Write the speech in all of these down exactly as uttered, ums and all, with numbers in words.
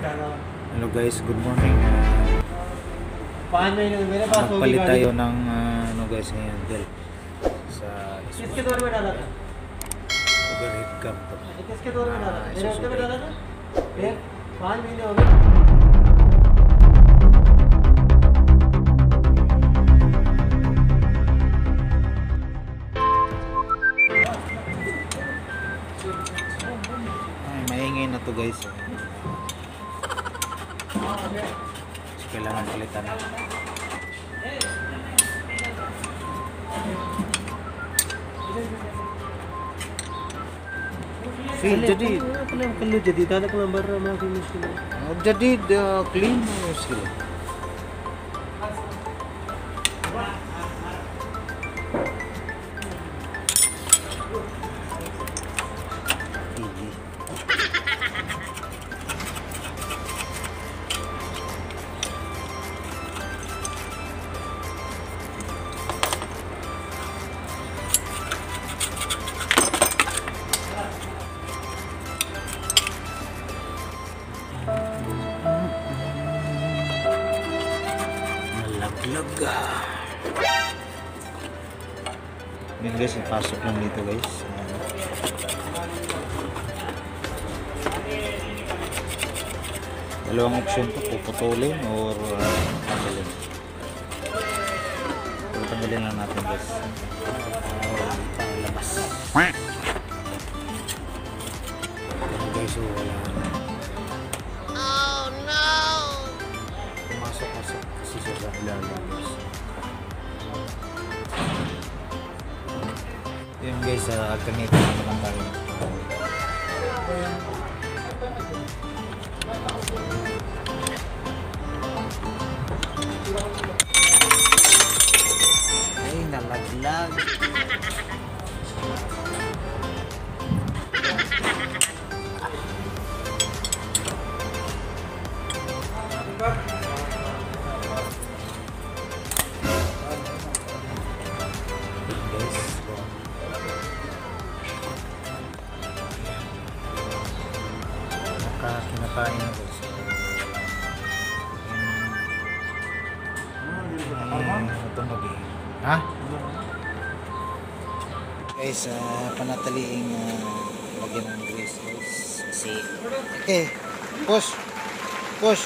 Hello guys, good morning. Magpalit tayo ng uh, ano guys ngayon del sa overhead cam to. Ay, maingay na to guys. So, kailangan palitan na. Feel jadi kalau jadi tak ada kelambar ramah muskil. jadi clean muskil. Laga. Yan guys, ipasok lang dito guys. Dalawang option to, puputulin or uh, tanggalin. Pero tanggalin lang natin guys. Or palabas. Yan guys, so wala na. Oh no! Pumasok-masok kasi siya sa ilalim guys. Yun guys, uh, alternate na naman tayo. Ay, nalaglag. Kinakain na guys. Ha? Guys, uh, panataliing uh, lagyan ng grease guys. Kasi, okay, push, push.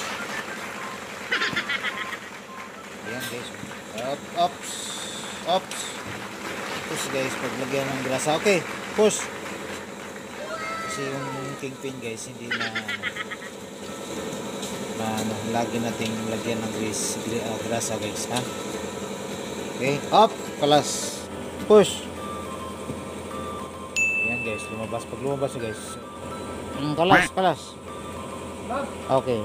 Ayan guys. Up, ups, ups. Push guys, paglagyan ng grasa. Okay, push. Kasi yung kingpin guys, hindi na na ano, lagi nating lagyan ng grease, uh, grasa guys, ha? Okay, up, kalas, push. Ayan guys, lumabas. Pag lumabas guys, kalas, kalas. Okay.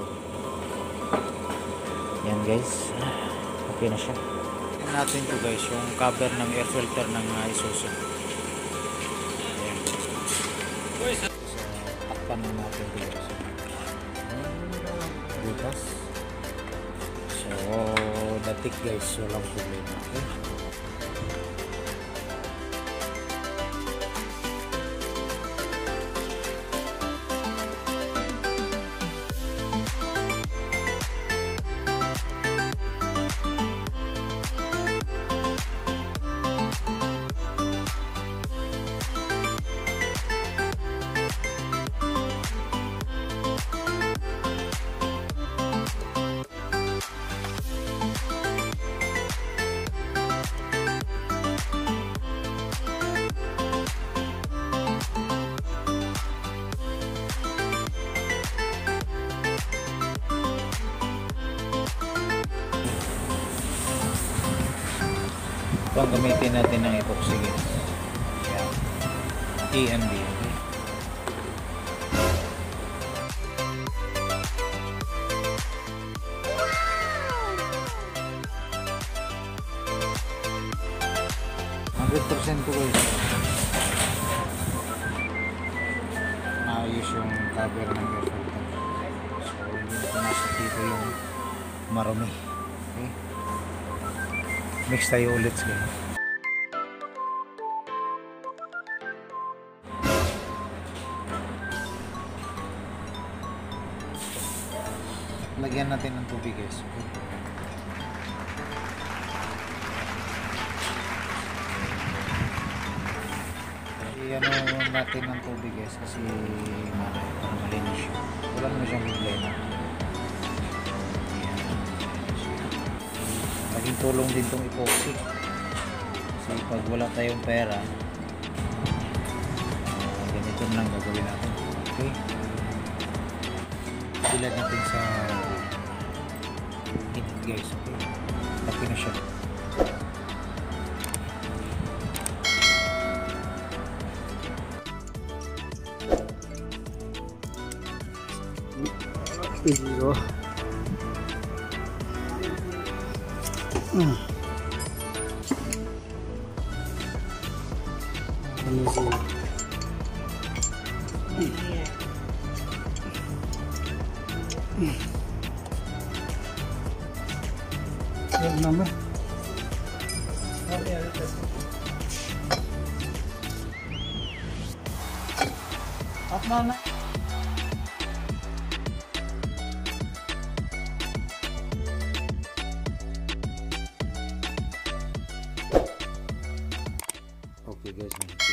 Ayan guys, okay na siya. Ayan natin to guys, yung cover ng air filter ng uh, Isuzu. Ayan guys. So, takpan na natin to guys. Butas. So, datik guys, walang problema. Okay. Ito ang gamitin natin ng epoxy guys. A and B. Okay? one hundred percent ko guys. Maayos yung cover ng air filter. So hindi na pumasok dito yung marumi. Okay? Mix tayo ulit guys. Lagyan natin ng tubig guys. Okay. I-ano natin ng tubig guys kasi mamaya para malinis siya. Wala naman siyang problema. Laging tulong din tong epoxy. Kasi pag wala tayong pera, uh, ganito lang gagawin natin. Okay? Bilad natin sa init guys. Okay? Tapi na siya. Zero. Hmm. Ano siya? Yan naman. At mana? Okay guys,